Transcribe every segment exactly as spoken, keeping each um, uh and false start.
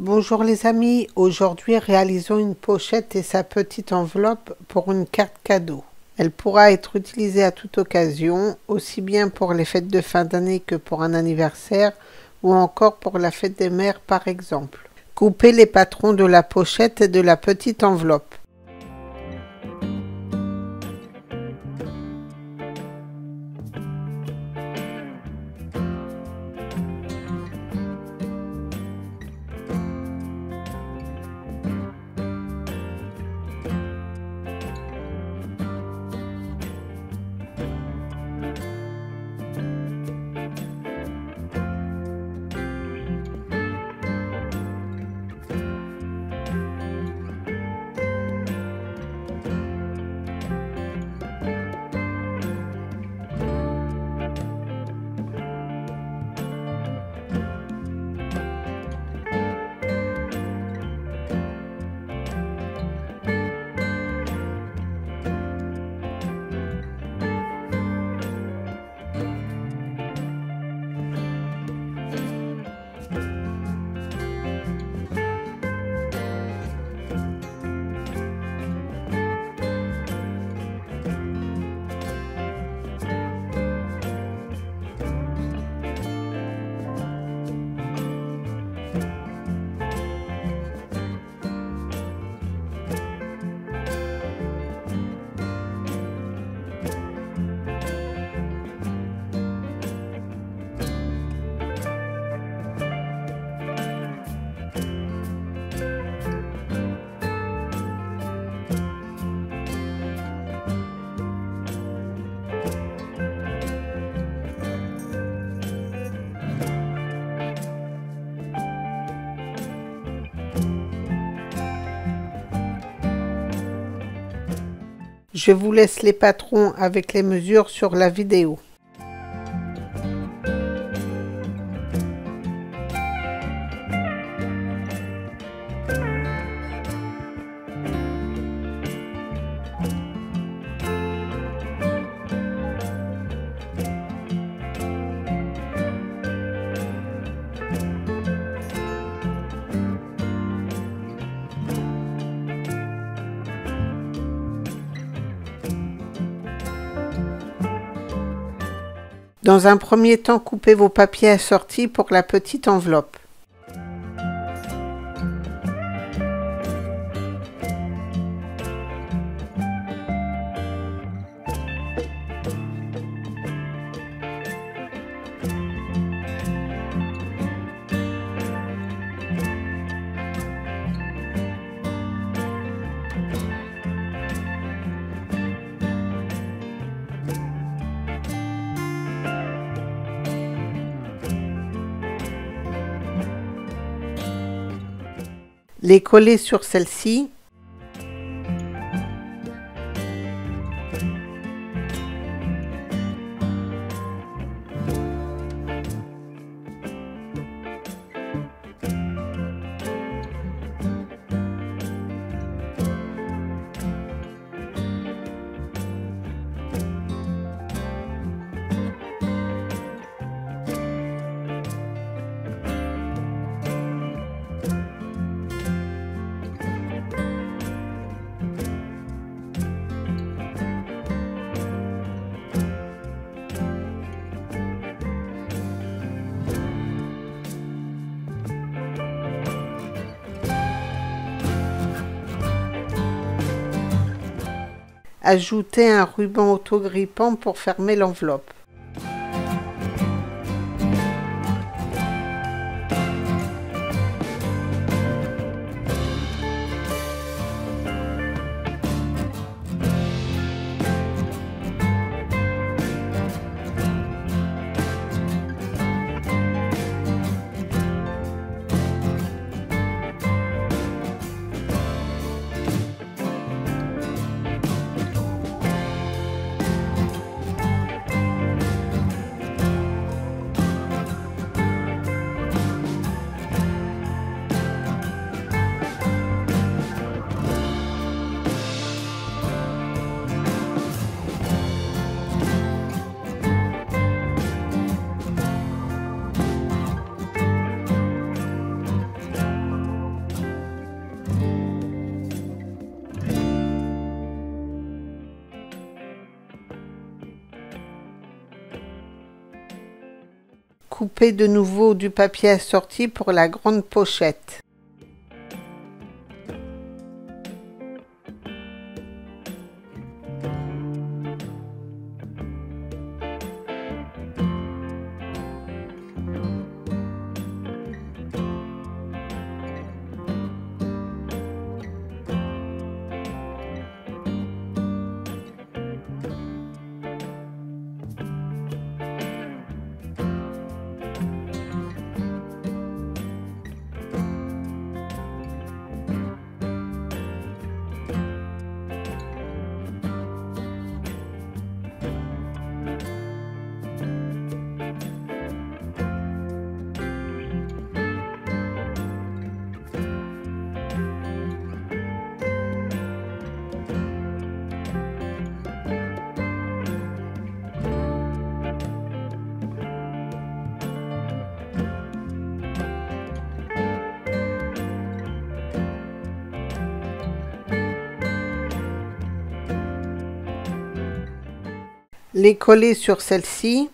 Bonjour les amis, aujourd'hui réalisons une pochette et sa petite enveloppe pour une carte cadeau. Elle pourra être utilisée à toute occasion, aussi bien pour les fêtes de fin d'année que pour un anniversaire ou encore pour la fête des mères par exemple. Coupez les patrons de la pochette et de la petite enveloppe. Je vous laisse les patrons avec les mesures sur la vidéo. Dans un premier temps, coupez vos papiers assortis pour la petite enveloppe. Les coller sur celle-ci. Ajoutez un ruban autogrippant pour fermer l'enveloppe. Coupez de nouveau du papier assorti pour la grande pochette. Les coller sur celle-ci.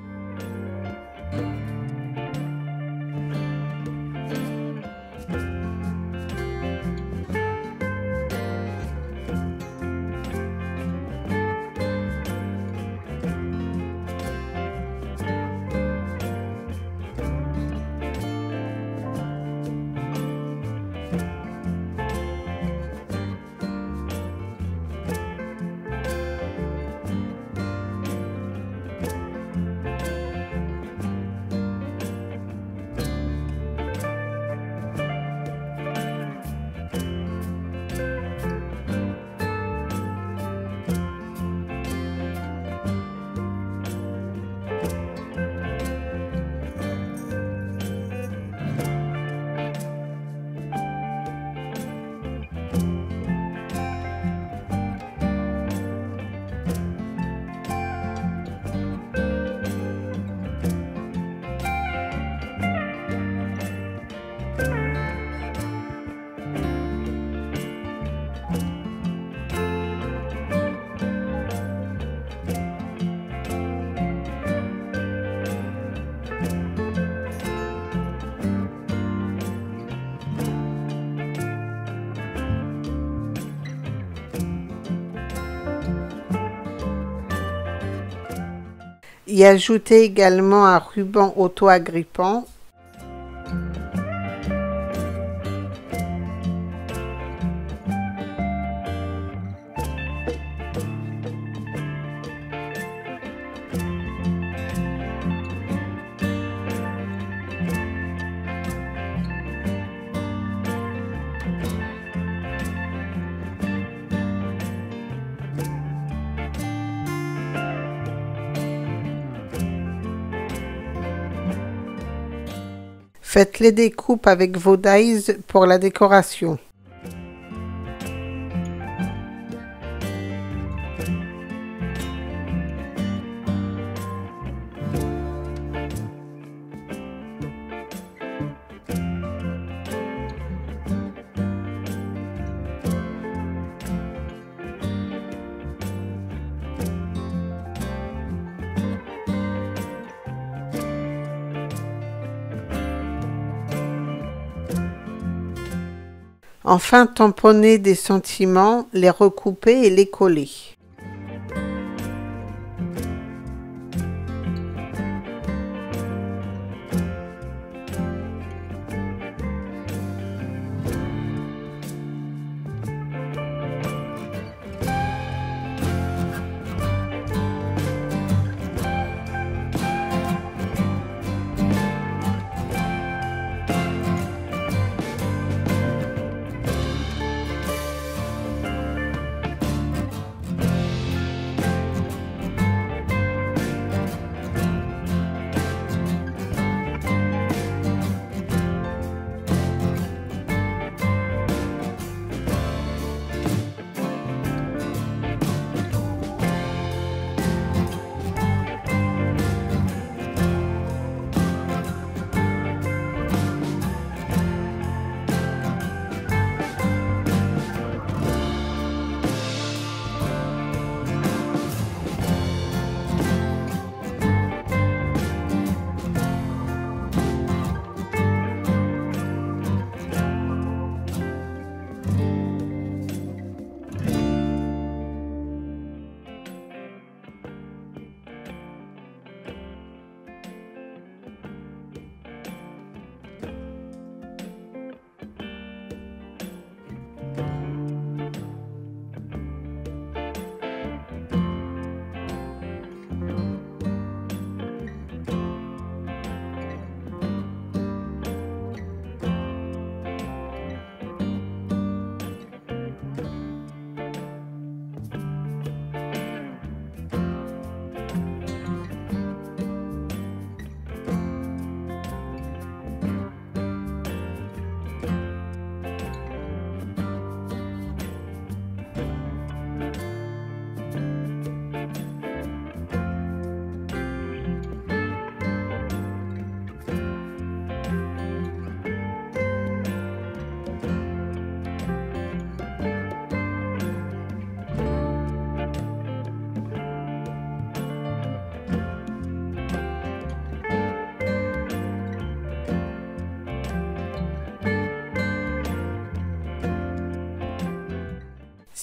Y ajouter également un ruban auto-agrippant. Faites les découpes avec vos dies pour la décoration. Enfin, tamponner des sentiments, les recouper et les coller.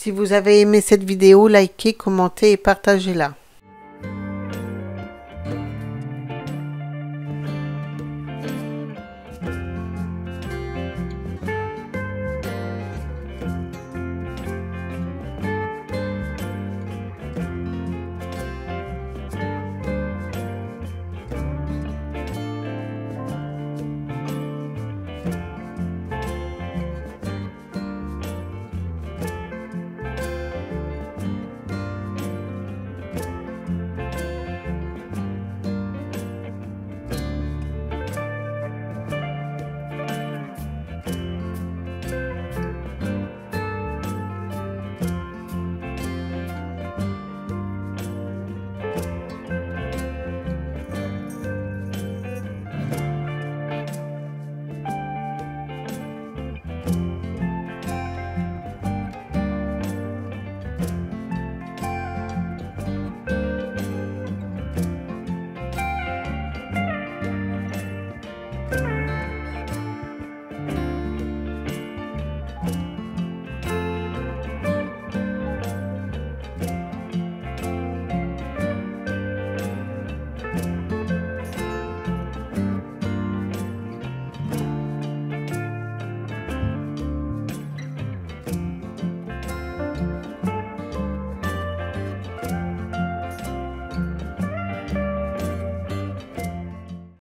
Si vous avez aimé cette vidéo, likez, commentez et partagez-la.